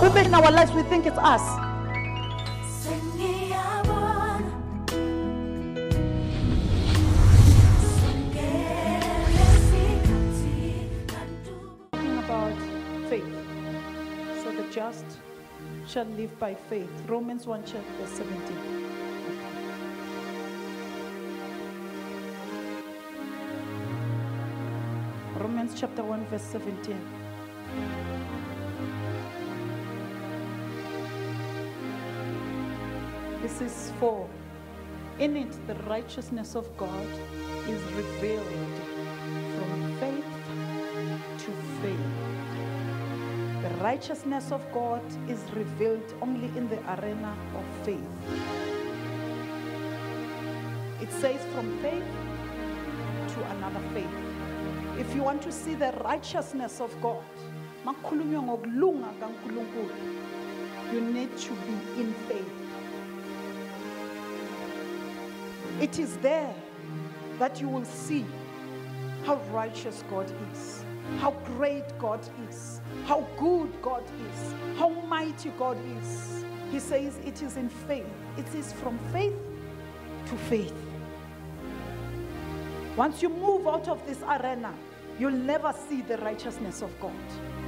But in our lives we think it's us. Talking about faith. So the just shall live by faith. Romans 1 verse 17. Romans chapter 1 verse 17. This is for, in it the righteousness of God is revealed from faith to faith. The righteousness of God is revealed only in the arena of faith. It says from faith to another faith. If you want to see the righteousness of God, you need to be in faith. It is there that you will see how righteous God is, how great God is, how good God is, how mighty God is. He says it is in faith. It is from faith to faith. Once you move out of this arena, you'll never see the righteousness of God.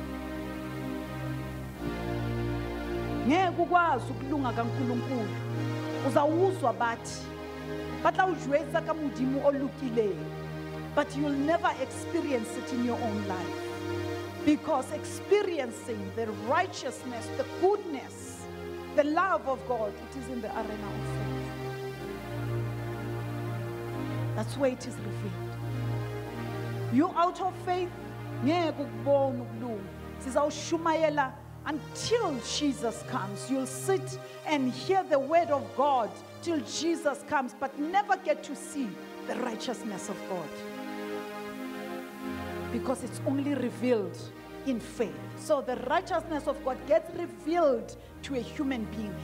Ngeke ukwazi ukulunga kaNkulunkulu. Uzawuzwa bathi batawujwayeza kaModimo olukileyo. But you'll never experience it in your own life. Because experiencing the righteousness, the goodness, the love of God, it is in the arena of faith. That's where it is revealed. You out of faith, until Jesus comes. You'll sit and hear the word of God till Jesus comes, but never get to see the righteousness of God. Because it's only revealed in faith. So the righteousness of God gets revealed to a human being.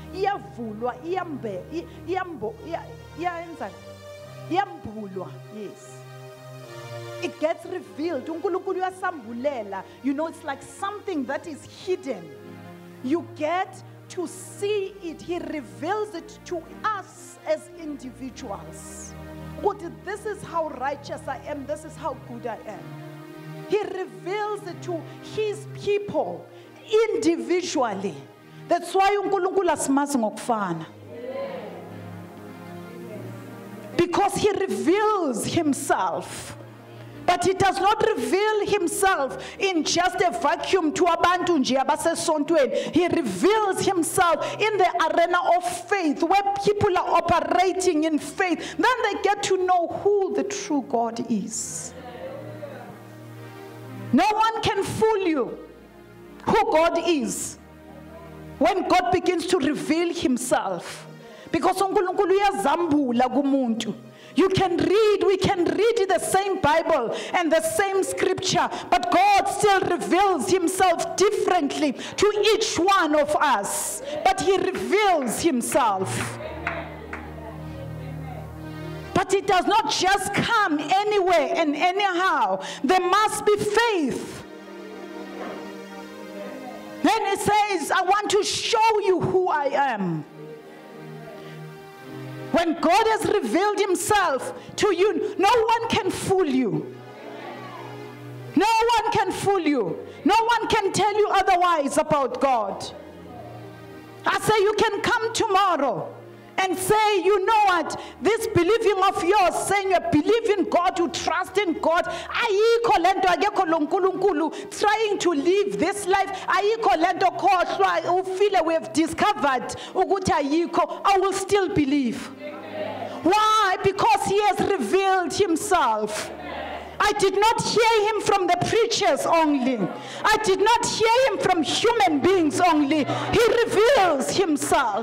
Yes. It gets revealed. You know, it's like something that is hidden. You get to see it. He reveals it to us as individuals. This is how righteous I am. This is how good I am. He reveals it to his people individually. That's why uNkulunkulu asimazi ngokufana. Because he reveals himself. But he does not reveal himself in just a vacuum to abantu nje abasesontweni. He reveals himself in the arena of faith, where people are operating in faith. Then they get to know who the true God is. No one can fool you who God is when God begins to reveal himself. Because uNkulunkulu uyazambula kumuntu. You can read, we can read the same Bible and the same scripture, but God still reveals himself differently to each one of us. But he reveals himself. But it does not just come anywhere and anyhow. There must be faith. Then it says, I want to show you who I am. When God has revealed himself to you, no one can fool you. No one can fool you. No one can tell you otherwise about God. I say you can come tomorrow and say, you know what, this believing of yours, saying you believe in God, you trust in God, trying to live this life, we have discovered, I will still believe. Why? Because he has revealed himself. I did not hear him from the preachers only. I did not hear him from human beings only. He reveals himself.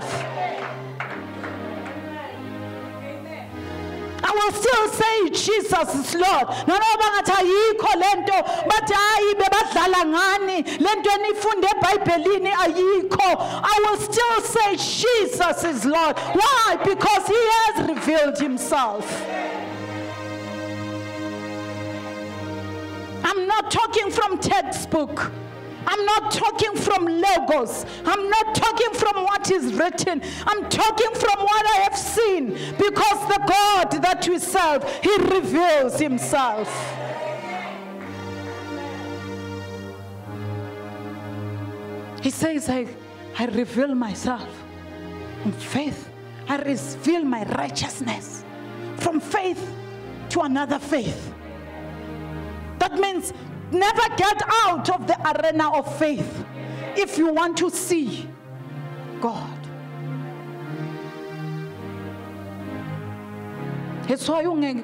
I will still say Jesus is Lord. I will still say Jesus is Lord. Why? Because he has revealed himself. I'm not talking from textbook. I'm not talking from logos. I'm not talking from what is written. I'm talking from what I have seen. Because the God that we serve, He reveals Himself. He says, I reveal myself in faith. I reveal my righteousness from faith to another faith. That means never get out of the arena of faith if you want to see God. That's why you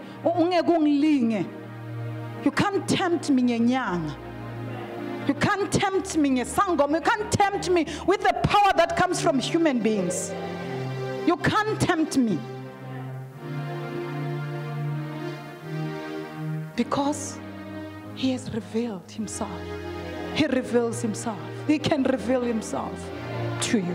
can't tempt me ngenyanga. You can't tempt me ngesangoma. You can't tempt me with the power that comes from human beings. You can't tempt me. Because He has revealed Himself. He reveals Himself. He can reveal Himself to you.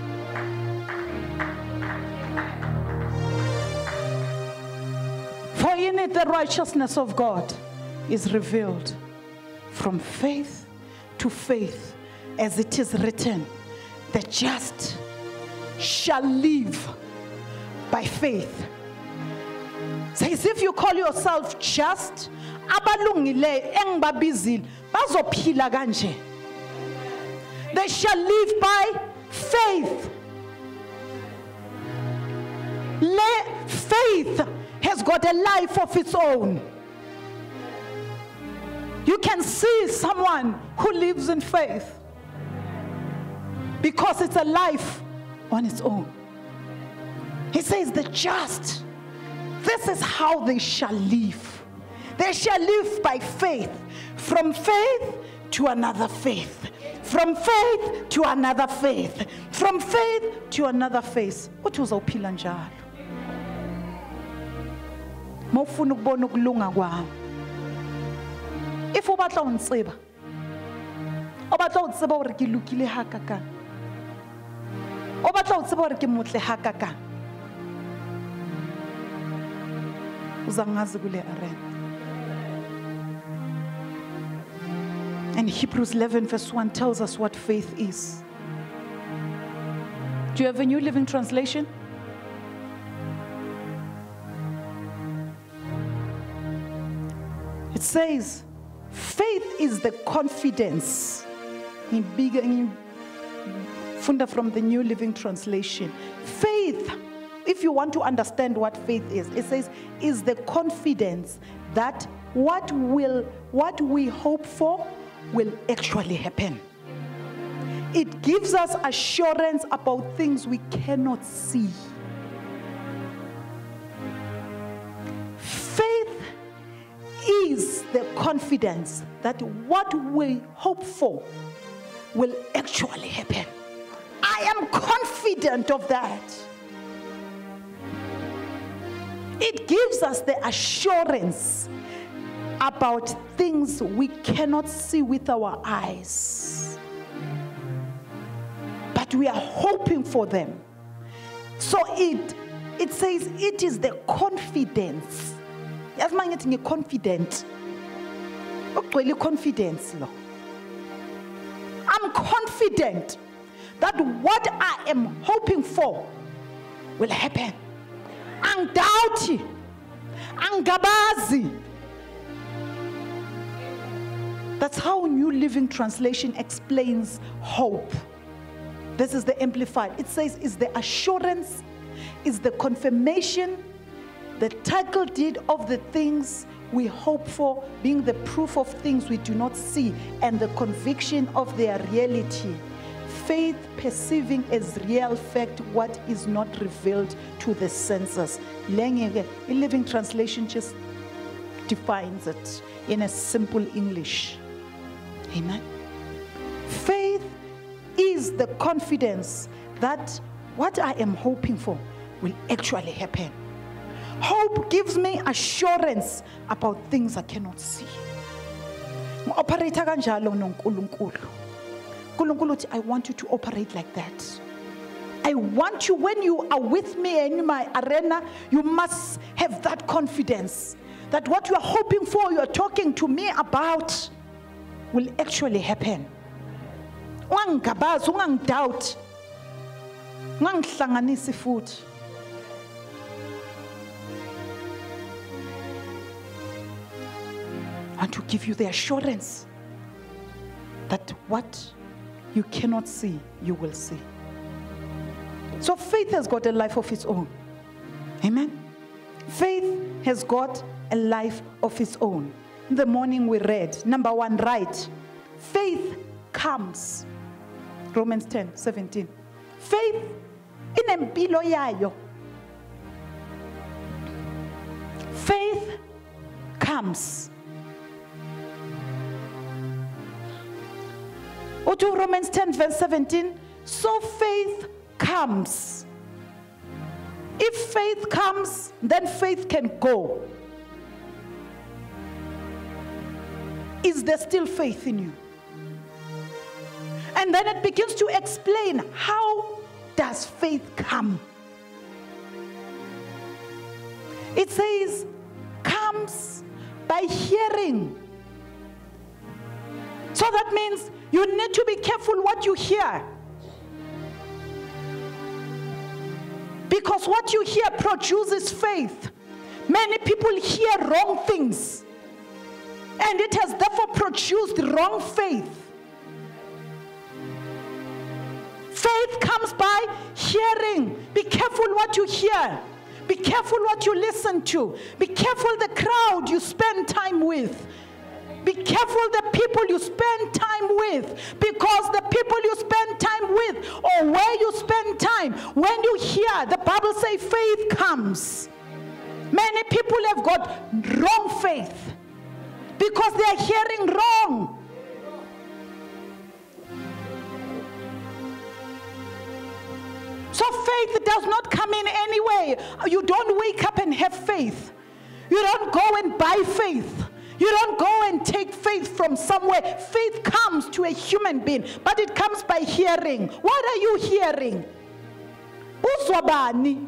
For in it the righteousness of God is revealed from faith to faith, as it is written, the just shall live by faith. Says, if you call yourself just, abalungile engibabizile bazophila kanje. They shall live by faith. Faith has got a life of its own. You can see someone who lives in faith because it's a life on its own. He says the just, this is how they shall live. They shall live by faith. From faith to another faith. From faith to another faith. From faith to another faith. What was uphila njalo? Mawufuna ukubona ukulunga kwami. If o batla o ntseba, o batla o tseba hore ke lokile hakaka. O batla o tseba hore ke motle hakaka. Uzangazi kule arena. And Hebrews 11 verse 1 tells us what faith is. Do you have a New Living Translation? It says, faith is the confidence. Funda from the New Living Translation. Faith, if you want to understand what faith is, it says, is the confidence that what we hope for will actually happen. It gives us assurance about things we cannot see. Faith is the confidence that what we hope for will actually happen. I am confident of that. It gives us the assurance about things we cannot see with our eyes, but we are hoping for them. So it says it is the confidence. Yes, man, getting confident. Really confidence. I'm confident that what I am hoping for will happen. Angdauti, angabazi. That's how New Living Translation explains hope. This is the Amplified. It says, is the assurance, is the confirmation, the title deed of the things we hope for, being the proof of things we do not see, and the conviction of their reality. Faith perceiving as real fact what is not revealed to the senses. A Living Translation just defines it in a simple English. Amen. Faith is the confidence that what I am hoping for will actually happen. Hope gives me assurance about things I cannot see. I want you to operate like that. I want you, when you are with me in my arena, you must have that confidence that what you are hoping for, you are talking to me about, will actually happen. Ungangigabazi, ungangidoubt. Ungangihlanganisi futhi. I want to give you the assurance that what you cannot see, you will see. So faith has got a life of its own. Amen. Faith has got a life of its own. In the morning we read, number 1, right. Faith comes. Romans 10:17. Faith inempilo yayo. Faith comes. Or to Romans 10:17. So faith comes. If faith comes, then faith can go. Is there still faith in you? And then it begins to explain, how does faith come? It says, comes by hearing. So that means you need to be careful what you hear. Because what you hear produces faith. Many people hear wrong things, and it has therefore produced wrong faith. Faith comes by hearing. Be careful what you hear. Be careful what you listen to. Be careful the crowd you spend time with. Be careful the people you spend time with, because the people you spend time with, or where you spend time, when you hear, the Bible says faith comes. Many people have got wrong faith because they are hearing wrong. So faith does not come in any way. You don't wake up and have faith. You don't go and buy faith. You don't go and take faith from somewhere. Faith comes to a human being, but it comes by hearing. What are you hearing? Uzwabani.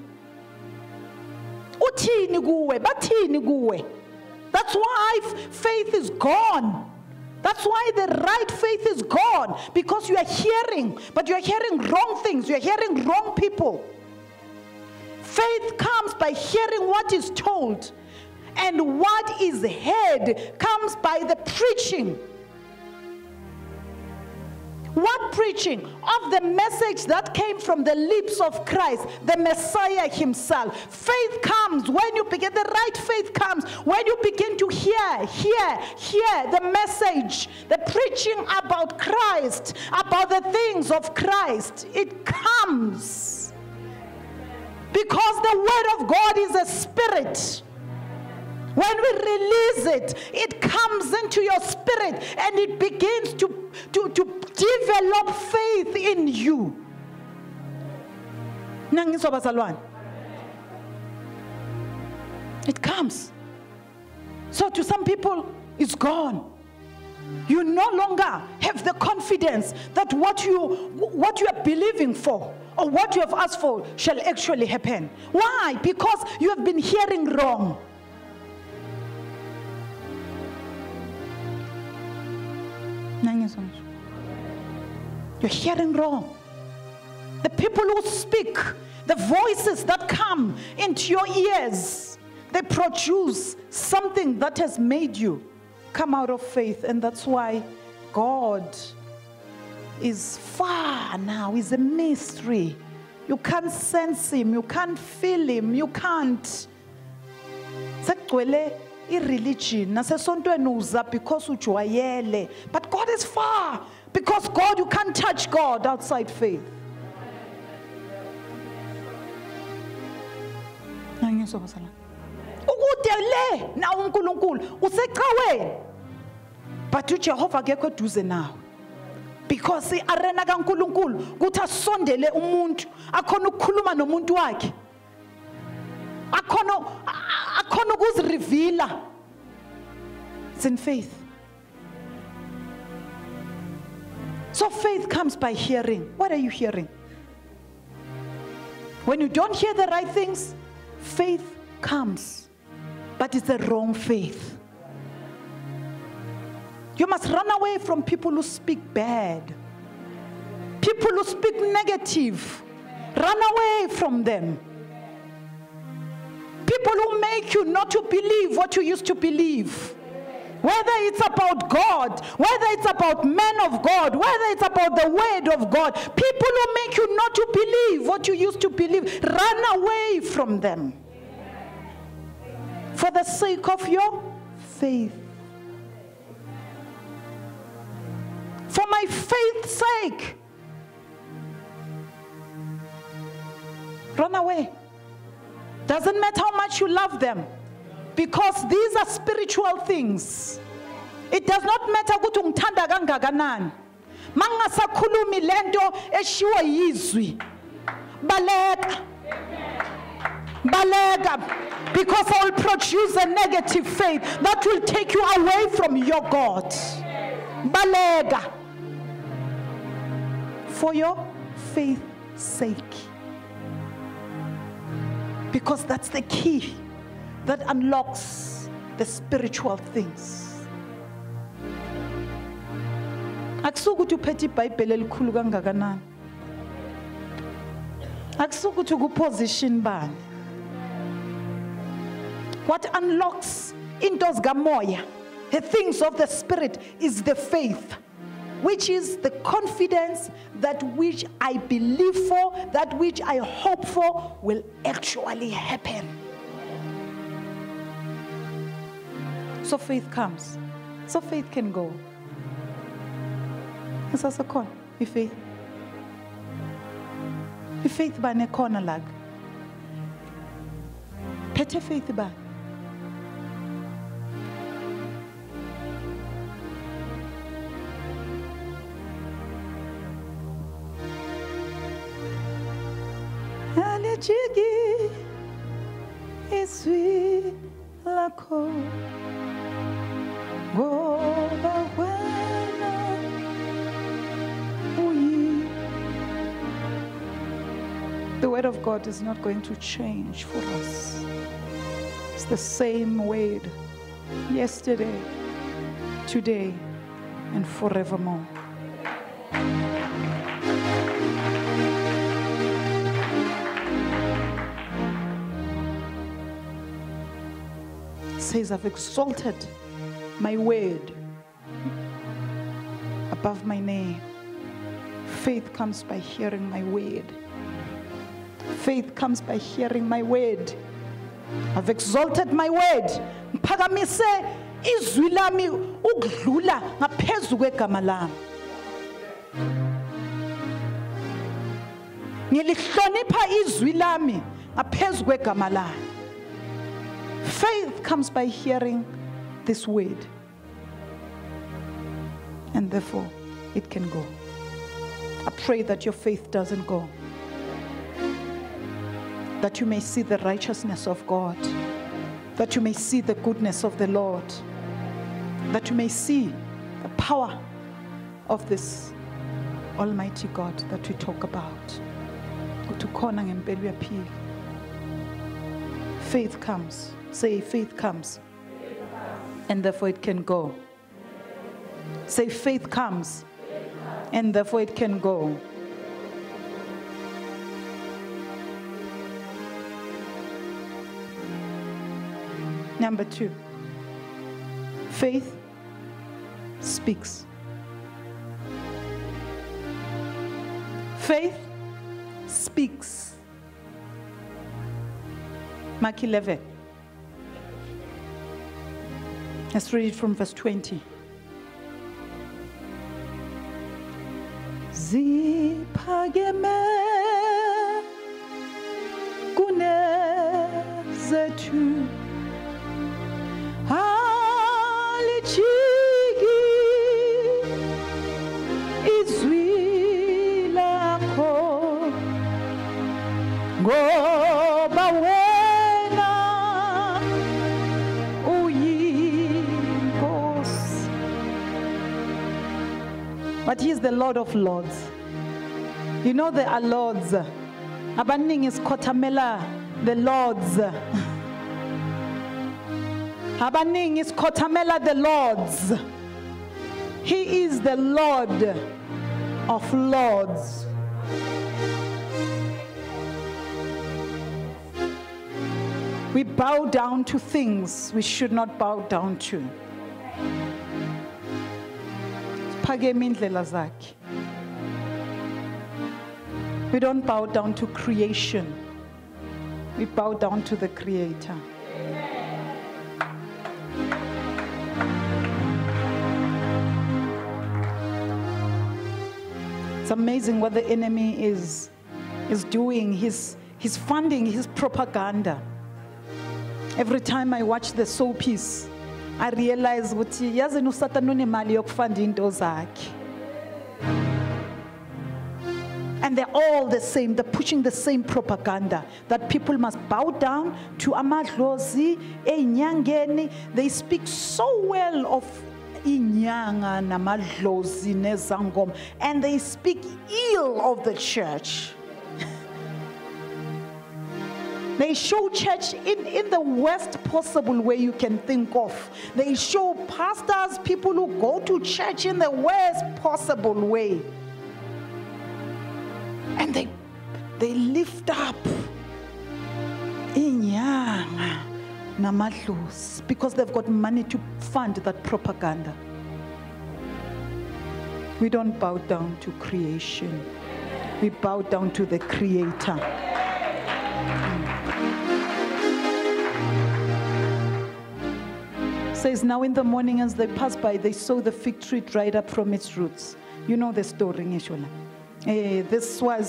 Uthini kuwe, bathini kuwe. That's why faith is gone. That's why the right faith is gone, because you are hearing, but you are hearing wrong things. You are hearing wrong people. Faith comes by hearing what is told. And what is heard comes by the preaching. What preaching? Of the message that came from the lips of Christ, the Messiah himself. Faith comes when you begin, the right faith comes when you begin to hear the message, the preaching about Christ, about the things of Christ. It comes because the word of God is a spirit. When we release it, it comes into your spirit and it begins to develop faith in you. It comes. So to some people, it's gone. You no longer have the confidence that what you are believing for or what you have asked for shall actually happen. Why? Because you have been hearing wrong. You're hearing wrong. The people who speak, the voices that come into your ears, they produce something that has made you come out of faith. And that's why God is far now. He's a mystery. You can't sense him. You can't feel him. You can't. Irreligion because ujwayele, but God is far, because God, you can't touch God outside faith. Ukudele na uNkulunkulu usecaweni, but uJehova akekho eduze nawe, because iarena kaNkulunkulu kuthi asondele umuntu akhona ukukhuluma nomuntu wakhe, akhona ukuzirivila. It's in faith. So faith comes by hearing. What are you hearing? When you don't hear the right things, faith comes, but it's the wrong faith. You must run away from people who speak bad. People who speak negative, run away from them. People who make you not to believe what you used to believe. Whether it's about God, whether it's about men of God, whether it's about the word of God, people who make you not to believe what you used to believe, run away from them. For the sake of your faith. For my faith's sake. Run away. Doesn't matter how much you love them. Because these are spiritual things. It does not matter ukuthi ungithanda kangakanani. Mangasakhulumi lento eshiwo yizwi. Baleka. Baleka. Because I will produce a negative faith that will take you away from your God. Baleka. For your faith's sake. Because that's the key that unlocks the spiritual things. Akusukuthi uphethe iBhayibheli elikhulu kangakanani. Akusukuthi ukuposition bani. What unlocks into zikamoya, the things of the spirit, is the faith, which is the confidence that which I believe for, that which I hope for will actually happen. So faith comes. So faith can go. Isasakon, ifaith. Ifaith ba nekhona lag. Phethe faith ba. Alejigi iswi lako. The word of God is not going to change for us. It's the same word yesterday, today, and forevermore. It says, I've exalted my word above my name. Faith comes by hearing my word. Faith comes by hearing my word. I've exalted my word. Phakamise izwi lami ukudlula ngaphezu kwegama lami. Ngilihlonipha izwi lami ngaphezu kwegama lami. Faith comes by hearing this word, and therefore it can go. I pray that your faith doesn't go, that you may see the righteousness of God, that you may see the goodness of the Lord, that you may see the power of this Almighty God that we talk about. Faith comes. Say, faith comes. And therefore it can go. Say, faith comes. And therefore it can go. Number 2. Faith speaks. Faith speaks. Mark 11. Let's read it from verse 20. Ziphakeme kunezethu alijiki izwi lakho ngoba wena uyinkosi. But he is the Lord of Lords. You know there are lords. Abaningi isikhothamela the lords. Abaningi isikhothamela the lords. He is the Lord of Lords. We bow down to things we should not bow down to. We don't bow down to creation. We bow down to the Creator. It's amazing what the enemy is doing. He's funding his propaganda. Every time I watch the soapies, I realize ukuthi yazi uSatan unemali yokufunda into zakhe. And they're all the same. They're pushing the same propaganda that people must bow down to amadlozi, einyangeni. They speak so well of inyanga namadlozi nezangoma, and they speak ill of the church. They show church in the worst possible way you can think of. They show pastors, people who go to church in the worst possible way. And they lift up inyanga namadlozi because they've got money to fund that propaganda. We don't bow down to creation. We bow down to the Creator. Says, now in the morning as they passed by, they saw the fig tree dried up from its roots. You know the story, Nishola. This was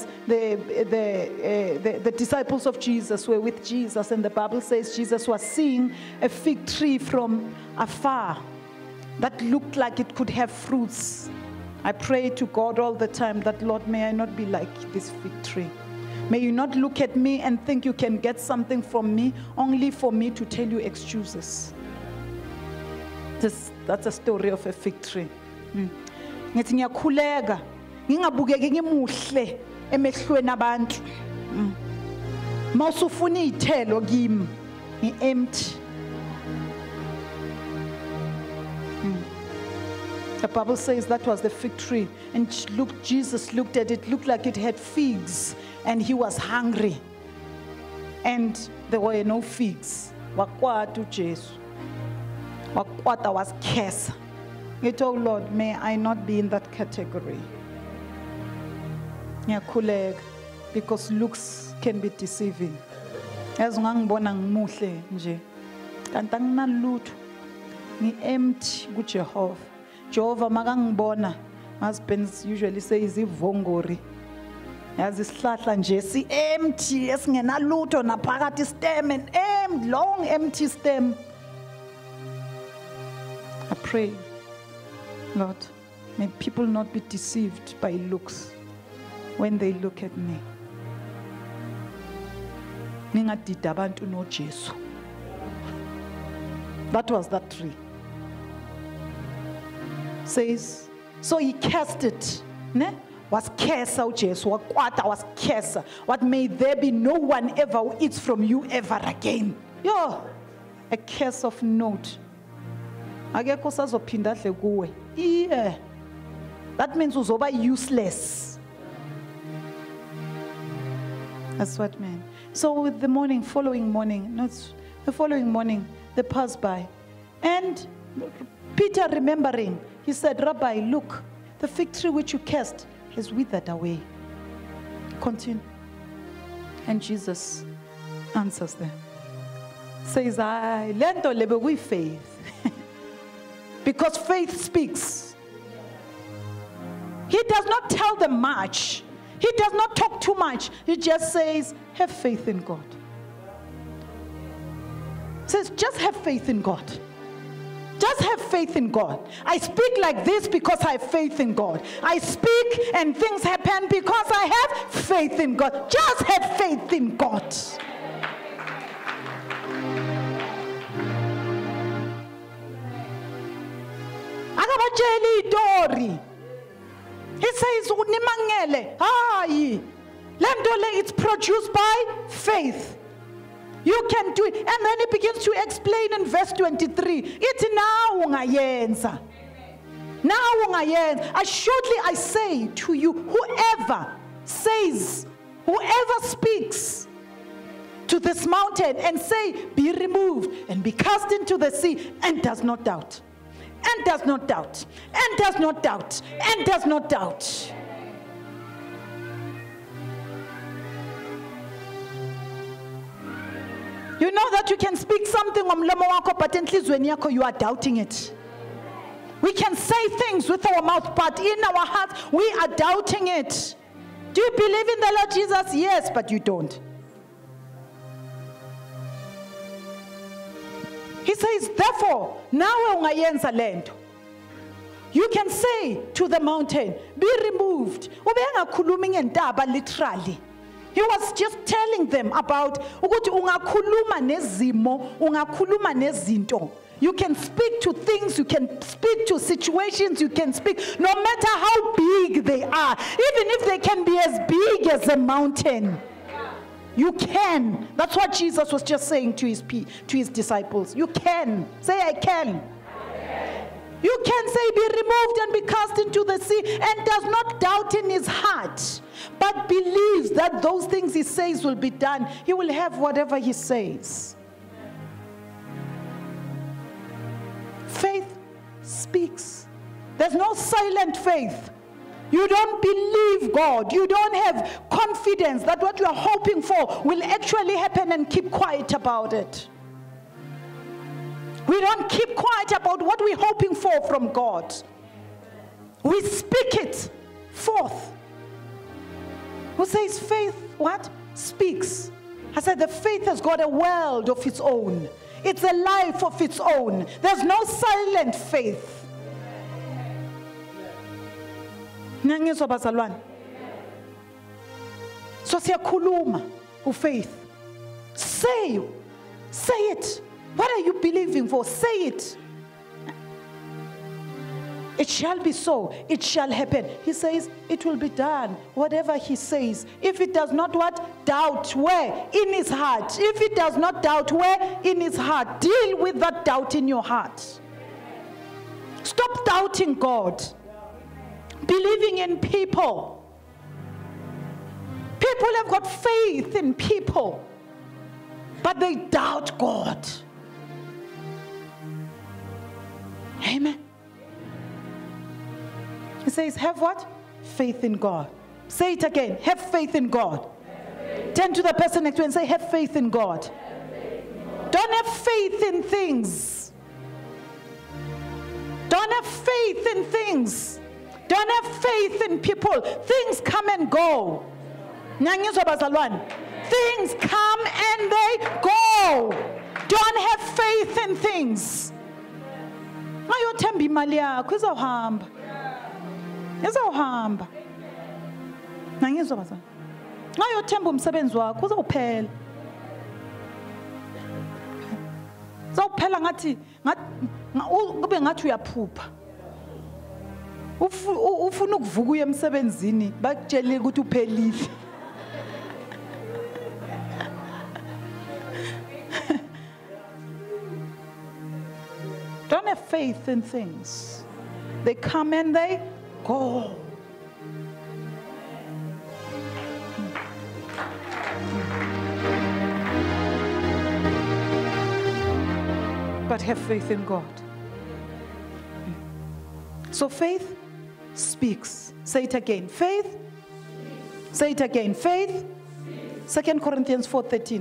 the disciples of Jesus were with Jesus, and the Bible says Jesus was seeing a fig tree from afar that looked like it could have fruits. I pray to God all the time that, Lord, may I not be like this fig tree. May you not look at me and think you can get something from me only for me to tell you excuses. That's a story of a fig tree. Ngithi ngiyakhuleka ngingabukeki ngimuhle emehlweni abantu. Mawusufuna izithelo kimi ngi-empty. The Bible says that was the fig tree, and Jesus looked at it, looked like it had figs, and he was hungry. And there were no figs. Wakwata uJesu. Wakwata was curse. He told Lord, may I not be in that category. Because looks can be deceiving. As ngangibona ngimuhle nje, kanti anginalutho. Ngi-empty kuJehova. Jehovah makangibona, my husband usually says ivongori. Yazi isihlahla nje si-empty esingenalutho naphakathi stem, and long empty stem. I pray, Lord, may people not be deceived by looks when they look at me. Ningadida abantu noJesu. That was that tree. Says, so he cast it. Ne? Was curse out Jesus. Wakwata was curse. What may there be no one ever who eats from you ever again. Yo, a curse of note. Yeah. That means uzoba useless. That's what it meant. So with the following morning, they passed by. And Peter, remembering, he said, Rabbi, look, the fig tree which you cast has withered away. Continue. And Jesus answers them. Says, I learned to live with faith. Because faith speaks. He does not tell them much. He does not talk too much. He just says, have faith in God. He says, just have faith in God. Just have faith in God. I speak like this because I have faith in God. I speak and things happen because I have faith in God. Just have faith in God. He says, it's produced by faith. You can do it. And then he begins to explain in verse 23. It's now ungayenza. Now ungayenza. Assuredly I say to you, whoever says, whoever speaks to this mountain and say, be removed and be cast into the sea, and does not doubt, and does not doubt, and does not doubt, and does not doubt. You know that you can speak something ngomlomo wakho, but enhlizweni yakho you are doubting it. We can say things with our mouth, but in our hearts we are doubting it. Do you believe in the Lord Jesus? Yes, but you don't. He says, therefore, nawe ungayenza lento. You can say to the mountain, be removed. Ubengakhulumi ngentaba literally. He was just telling them about ukuthi ungakhuluma nezimo, ungakhuluma nezinto. You can speak to things, you can speak to situations, you can speak no matter how big they are, even if they can be as big as a mountain. You can. That's what Jesus was just saying to his disciples. You can. Say, I can. You can say, be removed and be cast into the sea, and does not doubt in his heart, but believes that those things he says will be done. He will have whatever he says. Faith speaks. There's no silent faith. You don't believe God. You don't have confidence that what you are hoping for will actually happen and keep quiet about it. We don't keep quiet about what we're hoping for from God. We speak it forth. Who says faith, what? Speaks. I said the faith has got a world of its own. It's a life of its own. There's no silent faith. So siyakhuluma ufaith. Say it. What are you believing for? Say it. It shall be so. It shall happen. He says it will be done. Whatever he says. If it does not what? Doubt. Where? In his heart. If it does not doubt, where? In his heart. Deal with that doubt in your heart. Stop doubting God. Believing in people. People have got faith in people, but they doubt God. Amen. He says, have what? Faith in God. Say it again. Have faith in God. Turn to the person next to you and say, have faith in God. Don't have faith in things. Don't have faith in things. Don't have faith in people. Things come and go. Things come and they go. Don't have faith in things. Ngayothemba imali yakho izawuhamba. Izawuhamba. Nangizwa bazana. Ngayothemba umsebenzi wakho uzawuphela. Uzawuphela ngathi kube ngathi uyaphupha. Ufuna ukuvuka uye emsebenzini bakutshela ukuthi uphelile. Don't have faith in things. They come and they go. But have faith in God. So faith speaks. Say it again. Faith. Say it again. Faith. 2 Corinthians 4:13.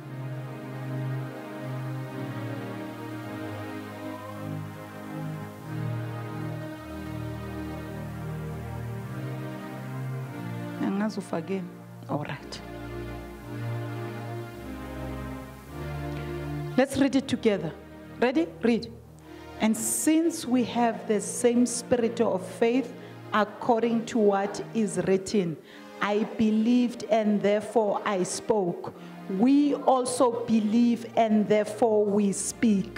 Again. All right. Let's read it together. Ready? Read. And since we have the same spirit of faith, according to what is written, I believed and therefore I spoke. We also believe and therefore we speak.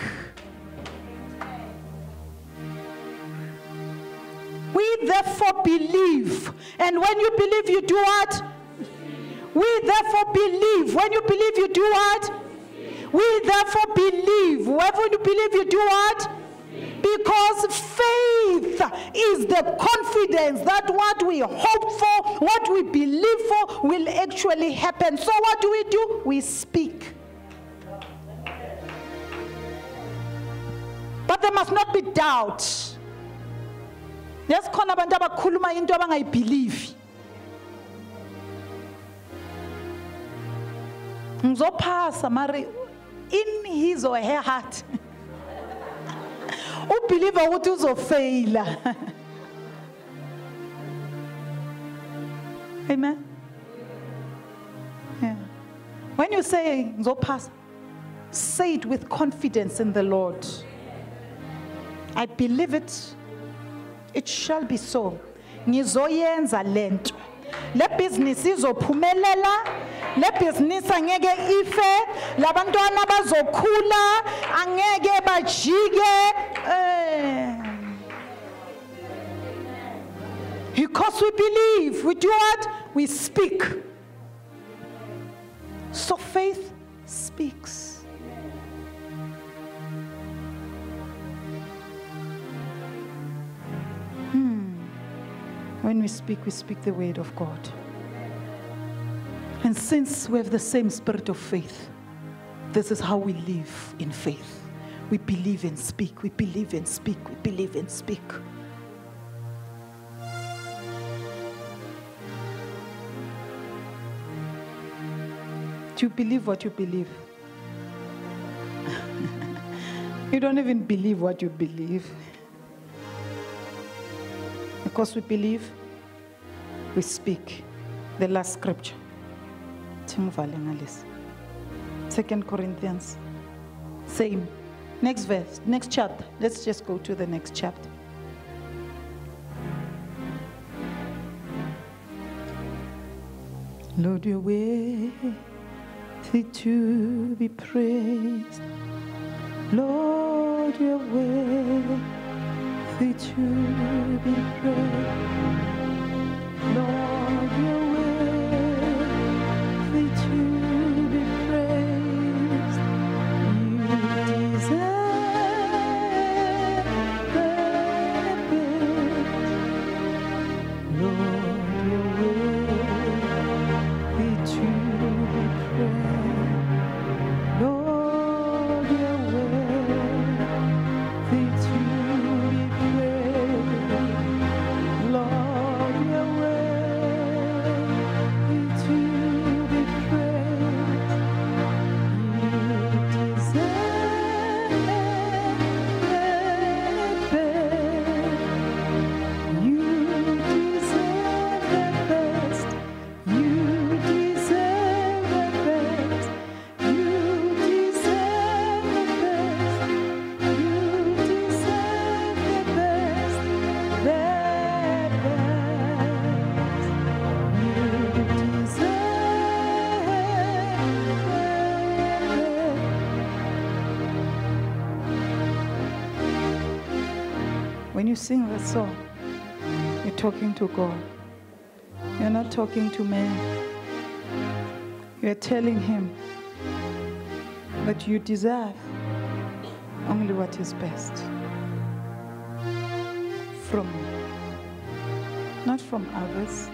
We therefore believe. And when you believe, you do what? We therefore believe. When you believe, you do what? We therefore believe. When you believe, you do what? Because faith is the confidence that what we hope for, what we believe for will actually happen. So what do? We speak. But there must not be doubt. Yes, khona abantu abakhuluma into abangayibelieve. Ngizophasa mari in his or her heart. Ubelieve ukuthi uzofaila. Amen. Yeah. When you say ngizophasa, say it with confidence in the Lord. I believe it. It shall be so. Ngizoyenza lento. Le business izophumelela. Le business angeke ife. Labantwana bazokhula. Angeke bajike. Because we believe. We do what? We speak. So faith speaks. When we speak the word of God. And since we have the same spirit of faith, this is how we live in faith. We believe and speak, we believe and speak, we believe and speak. Do you believe what you believe? You don't even believe what you believe. Because we believe, we speak. The last scripture. 2 Corinthians. Same. Next verse, next chapter. Let's just go to the next chapter. Lord, you're worthy to be praised. Lord, you're worthy to be praised. Lord, you're worthy to be praised. You deserve the best. Lord, you're worthy to be praised. Lord, you're worthy to be praised. Lord, you're worthy to be praised. You deserve the best. You deserve the best. You deserve the best. You deserve the best. You deserve the best. The best. You deserve. When you sing that song, you're talking to God. You're not talking to man. You're telling him that you deserve only what is best from me, not from others.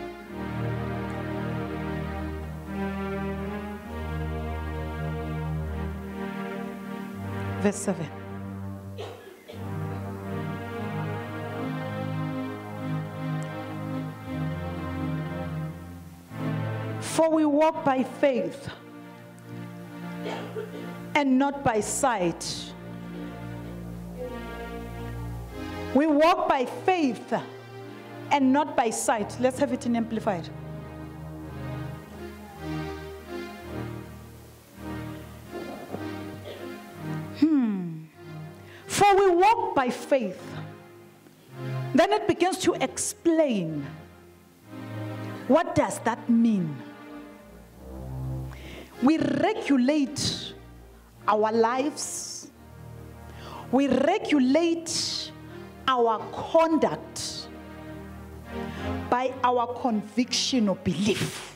Verse 7. For we walk by faith and not by sight. We walk by faith and not by sight. Let's have it in Amplified. For we walk by faith. Then it begins to explain. What does that mean? We regulate our lives. We regulate our conduct by our conviction or belief.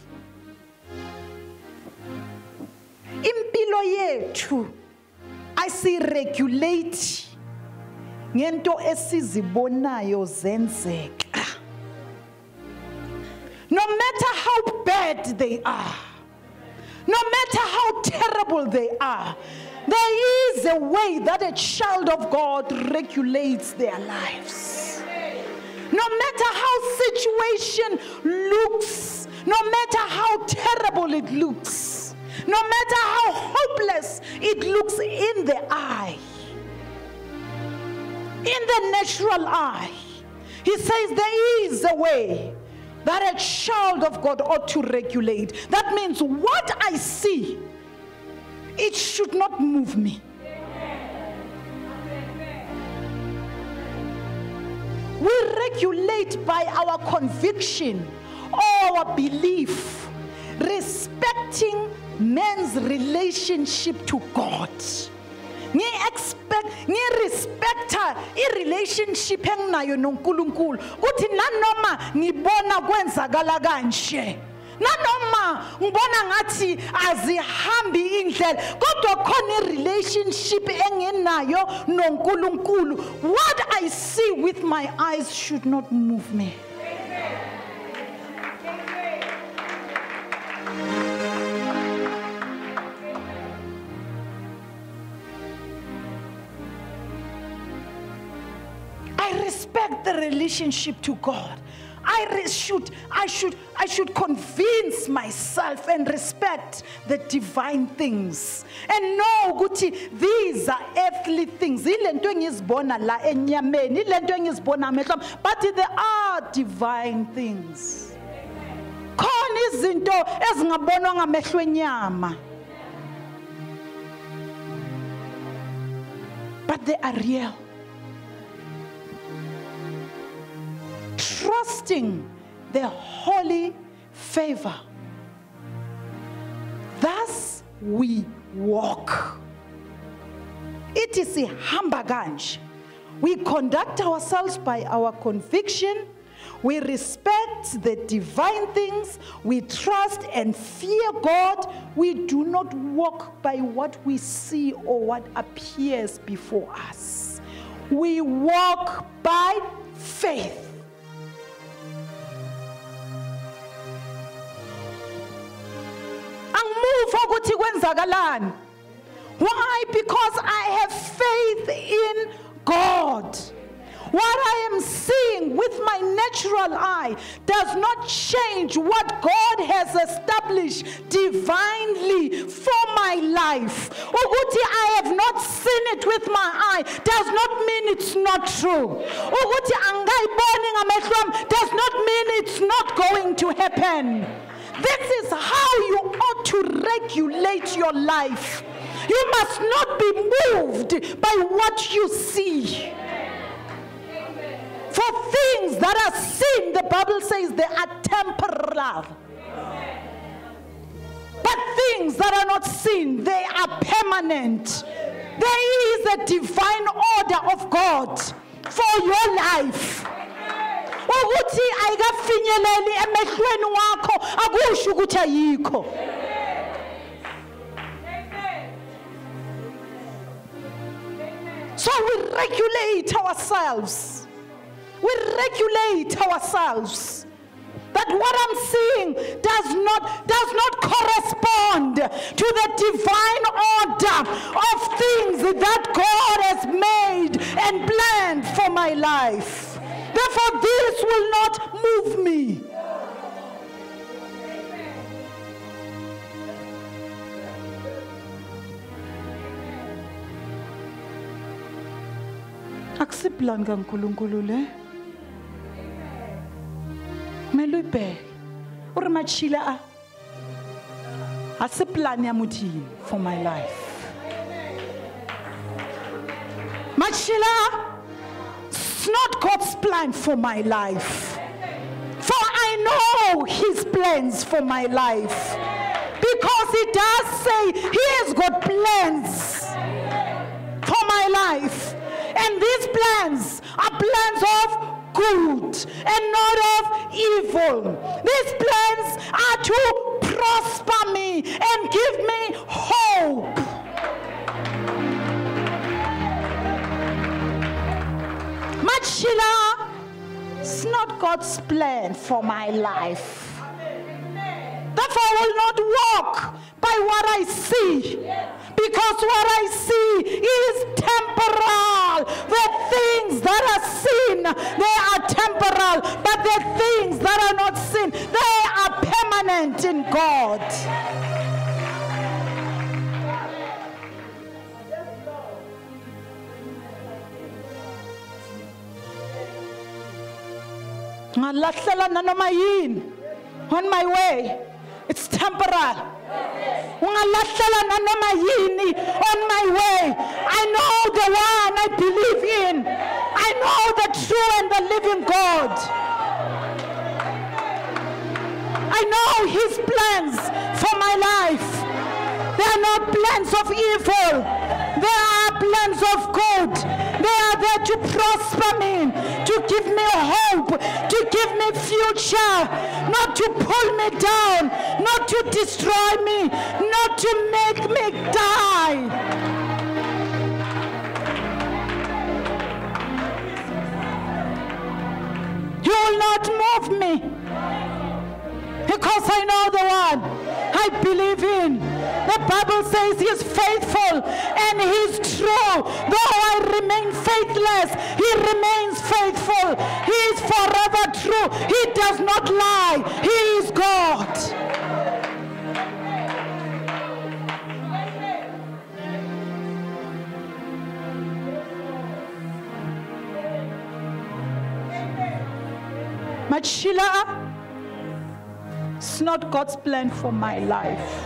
Impilo yethu ayisiregulate ngento esizibonayo zenzeka. No matter how bad they are, no matter how terrible they are, there is a way that a child of God regulates their lives. No matter how situation looks, no matter how terrible it looks, no matter how hopeless it looks in the eye, in the natural eye, he says there is a way that a child of God ought to regulate. That means what I see, it should not move me. We regulate by our conviction or our belief, respecting man's relationship to God. Ngi-respecta i-relationship enginayo noNkulunkulu kuthi nanoma ngibona kwenzakala kanje, nanoma ngibona ngathi azihambi indlela, kodwa khona i-relationship enginayo noNkulunkulu. What I see with my eyes should not move me. I respect the relationship to God. I should convince myself and respect the divine things and know ukuthi these are earthly things. Ilento engizibona la enyameni, ilento engizibona amehlo, but there are divine things. Khona izinto ezingabonwa ngamehlo enyama, but they are real. Trusting the holy favor. Thus we walk. It is a hambaganje. We conduct ourselves by our conviction. We respect the divine things. We trust and fear God. We do not walk by what we see or what appears before us. We walk by faith. Why? Because I have faith in God. What I am seeing with my natural eye does not change what God has established divinely for my life. Uguti I have not seen it with my eye does not mean it's not true. Uguti angaiboni ngamehlo does not mean it's not going to happen. This is how you ought to regulate your life. You must not be moved by what you see. For things that are seen, the Bible says they are temporal. But things that are not seen, they are permanent. There is a divine order of God for your life. Ukuthi ayikafinyeleli emehlweni wakho akusho ukuthi ayikho. So we regulate ourselves. We regulate ourselves. That what I'm seeing does not correspond to the divine order of things that God has made and planned for my life. Therefore, this will not move me. Akusiplan kaNkulunkulu le. Melupe. Uri machila a asiplan ya muthini for my life. Machila, it's not God's plan for my life. For I know His plans for my life. Because He does say He has got plans for my life. And these plans are plans of good and not of evil. These plans are to prosper me and give me hope. God's plan for my life. Therefore, I will not walk by what I see, because what I see is temporal. The things that are seen, they are temporal, but the things that are not seen, they are permanent in God. On my way, it's temporal. On my way, I know the one I believe in. I know the true and the living God. I know his plans for my life. They are not plans of evil. They are plans of good. They are there to prosper me, to give me hope, to give me future, not to pull me down, not to destroy me, not to make me die. You will not move me, because I know the one I believe in. The Bible says he is faithful and he is true. Though I remain faithless, he remains faithful. He is forever true. He does not lie. He is God. Machila, it's not God's plan for my life.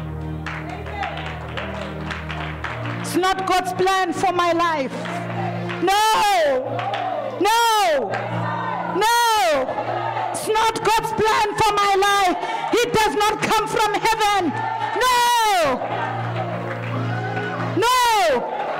It's not God's plan for my life. No, no, no. It's not God's plan for my life. It does not come from heaven. No, no.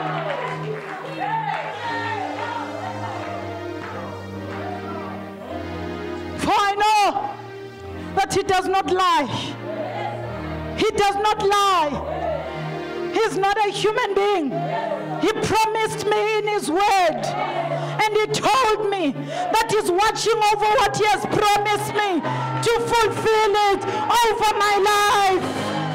For I know that he does not lie. He does not lie. He's not a human being. He promised me in his word, and he told me that he's watching over what he has promised me to fulfill it over my life.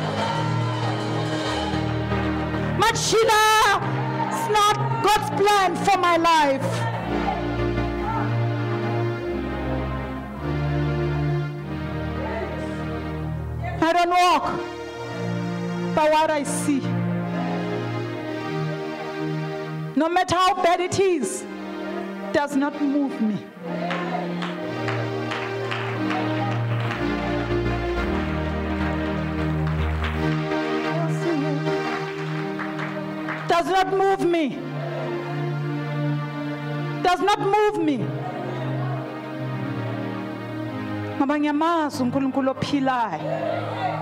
Machila, it's not God's plan for my life. I don't walk by what I see. No matter how bad it is, it does not move me. Does not move me. Does not move me. Abanye amazi uNkulunkulu ophilayo.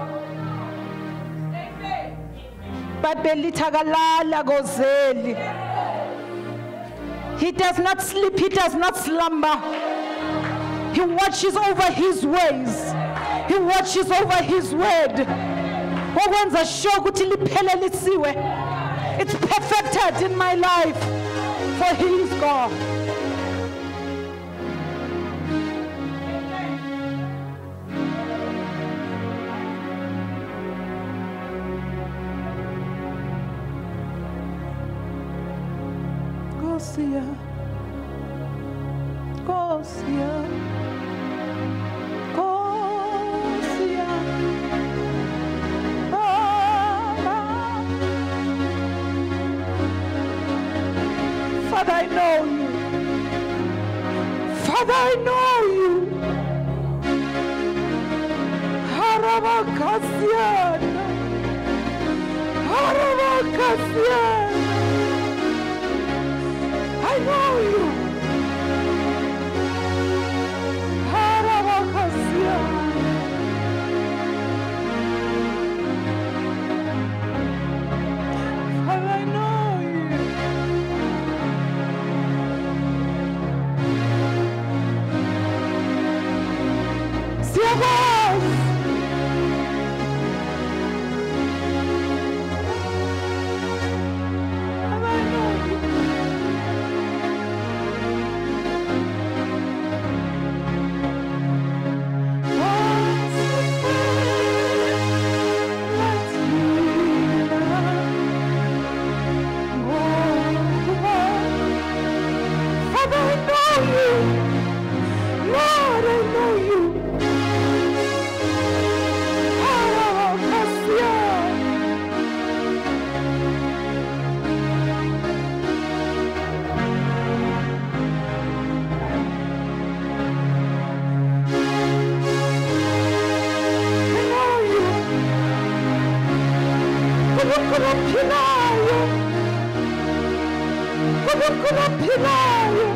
Babelithakalala kozeli. He does not sleep, he does not slumber. He watches over his ways. He watches over his word. Okwenza sure ukuthi liphelelisiwe. It's perfected in my life, for he is God. Gosia, Gosia, Gosia, Father, I know you. Father, I know you. Haravakasiana, Haravakasiana. I know you. Haravakasiana. Father, I know you. Siyabas. nkulunkulu ophilayo, nkulunkulu ophilayo.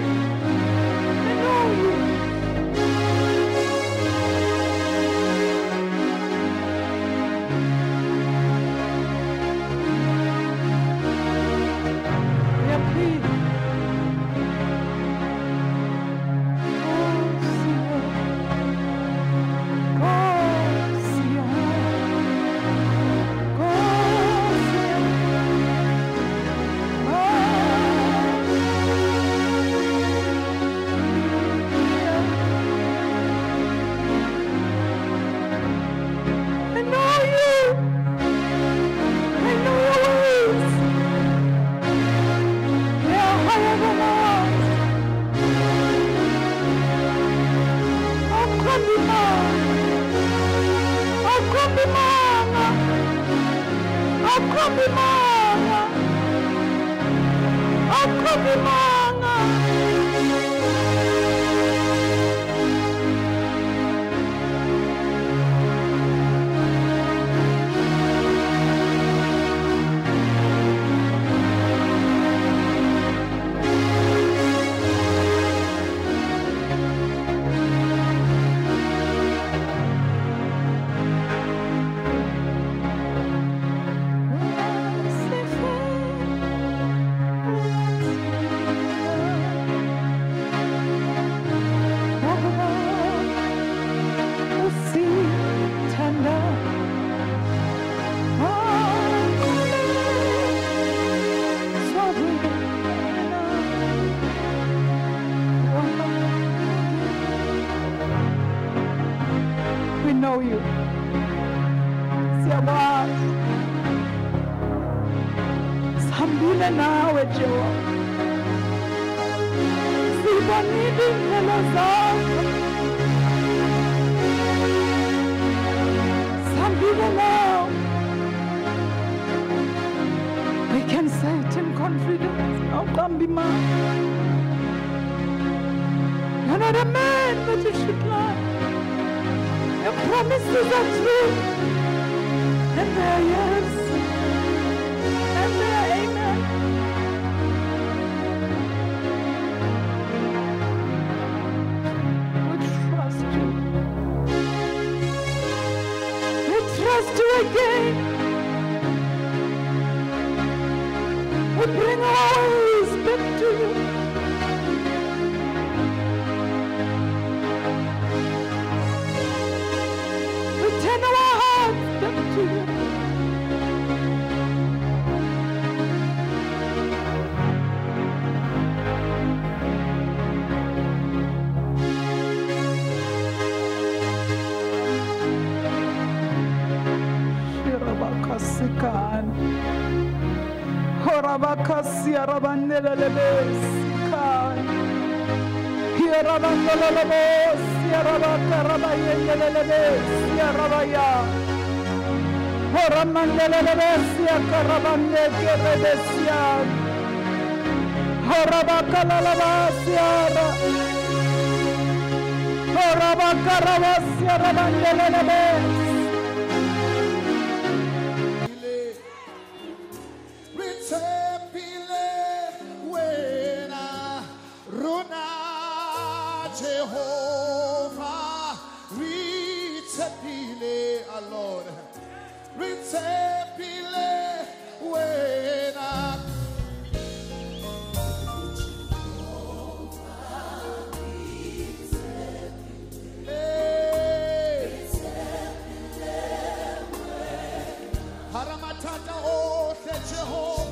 I know you. Haramatata o Jehovah.